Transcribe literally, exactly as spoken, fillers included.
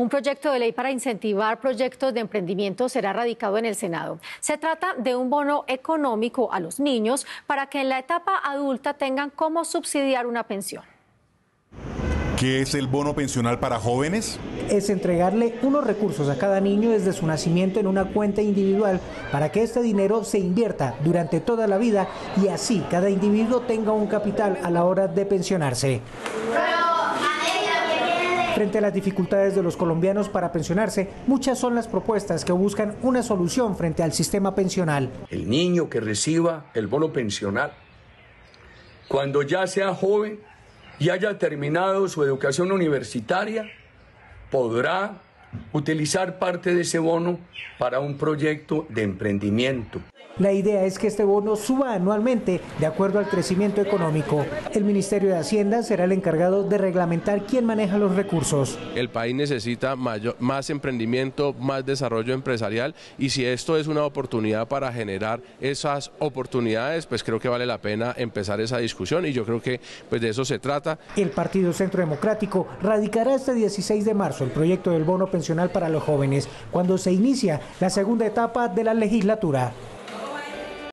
Un proyecto de ley para incentivar proyectos de emprendimiento será radicado en el Senado. Se trata de un bono económico a los niños para que en la etapa adulta tengan cómo subsidiar una pensión. ¿Qué es el bono pensional para jóvenes? Es entregarle unos recursos a cada niño desde su nacimiento en una cuenta individual para que este dinero se invierta durante toda la vida y así cada individuo tenga un capital a la hora de pensionarse. Frente a las dificultades de los colombianos para pensionarse, muchas son las propuestas que buscan una solución frente al sistema pensional. El niño que reciba el bono pensional, cuando ya sea joven y haya terminado su educación universitaria, podrá utilizar parte de ese bono para un proyecto de emprendimiento. La idea es que este bono suba anualmente de acuerdo al crecimiento económico. El Ministerio de Hacienda será el encargado de reglamentar quién maneja los recursos. El país necesita mayor, más emprendimiento, más desarrollo empresarial, y si esto es una oportunidad para generar esas oportunidades, pues creo que vale la pena empezar esa discusión y yo creo que pues de eso se trata. El Partido Centro Democrático radicará este dieciséis de marzo el proyecto del bono pensional para los jóvenes, cuando se inicia la segunda etapa de la legislatura.